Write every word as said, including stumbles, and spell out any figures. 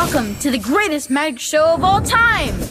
Welcome to the greatest magic show of all time!